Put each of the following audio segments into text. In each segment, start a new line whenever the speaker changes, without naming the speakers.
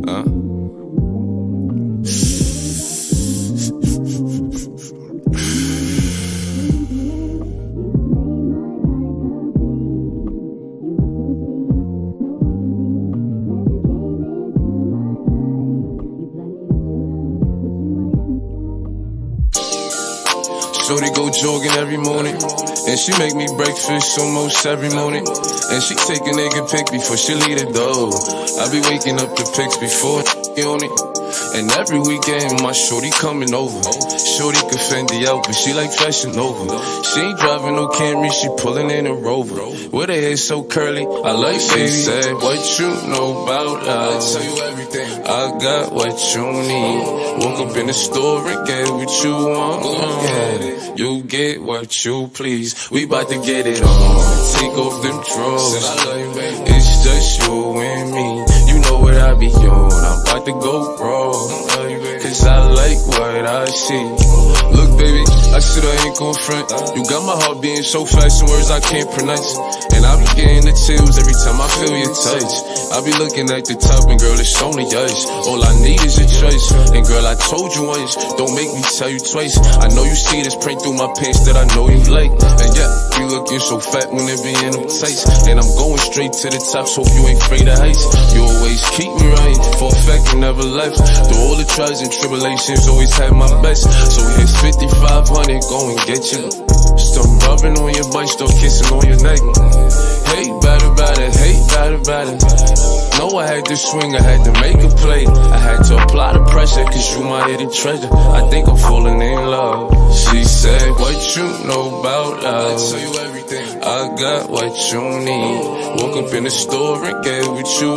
Shawty go jogging every morning, and she make me breakfast almost every morning. And she take a nigga pic before she leave the door. I be waking up the pics before on it. And every weekend my shorty coming over. Shorty can Fendi out, but she like Fashion Nova. She ain't driving no Camry, she pullin in a Rover. With her hair so curly, I like she said, what you know about us? I tell you everything. I got what you need. Woke up in the store and get what you want. You get what you please. We bout to get it on. Take off them drawers. It's just you and me. You know what I be on. I'm about to go raw, cause I like what I see. Look baby, I said I ain't gon' front. You got my heart beating so fast in words I can't pronounce. And I be getting the chills every time I feel your touch. I be looking at the top and girl it's only us. All I need is your choice. And girl I told you once, don't make me tell you twice. I know you see this print through my pants that I know you like. And yeah, you looking so fat when it be in them tights. And I'm going straight to the top, so hope you ain't afraid of heights. You always keep me right, for a fact you never left. Through all the trials and tribulations, always had my best. So here's 5,500, go and get you. Start rubbing on your butt, start kissing on your neck. Hate about it, hate about it. Know I had to swing, I had to make a play. I had to apply the pressure, cause you my hidden treasure. I think I'm falling in love. She said, what you know about us? I tell you everything. I got what you need. Woke up in the store and get what you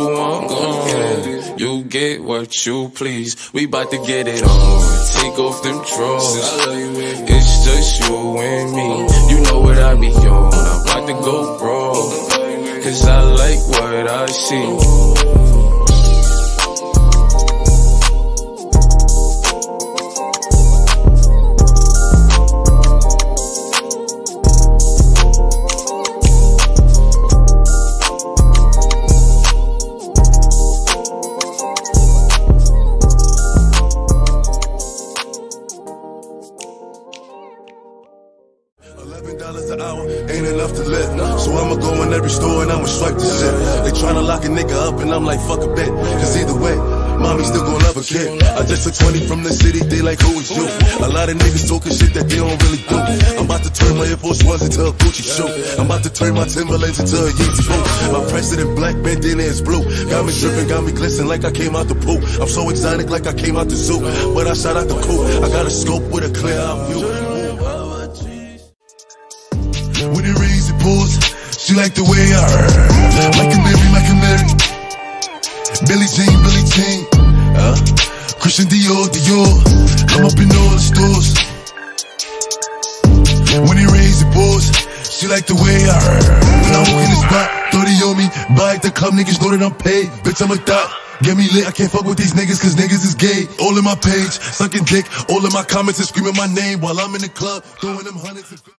want. You get what you please. We bout to get it on. Take off them drawers. It's just you and me. You know what I be on. I'm about to go raw, cause I like what I see.
$11 an hour ain't enough to live. So I'ma go in every store and I'ma swipe the shit. They tryna lock a nigga up and I'm like, fuck a bet. Cause either way, mommy still gon' love a kid. I just took 20 from the city, they like, who is you? A lot of niggas talking shit that they don't really do. I'm about to turn my Air Force Ones into a Gucci shoe. I'm about to turn my Timberlands into a Yeezy boot. My president black, bandana is blue. Got me dripping, got me glistening like I came out the pool. I'm so exotic like I came out the zoo. But I shot out the coupe. I got a scope with a clear out view. When it rains, it pours. She like the way I heard. Like a Mary. Billie Jean. Christian Dior. I'm up in all the stores. When it rains, it pours. She like the way I heard. When I walk in the spot, 30 on me. Buy at the club, niggas know that I'm paid. Bitch, I'm a thot. Get me lit, I can't fuck with these niggas cause niggas is gay. All in my page, sucking dick. All in my comments and screaming my name while I'm in the club, throwing them hundreds.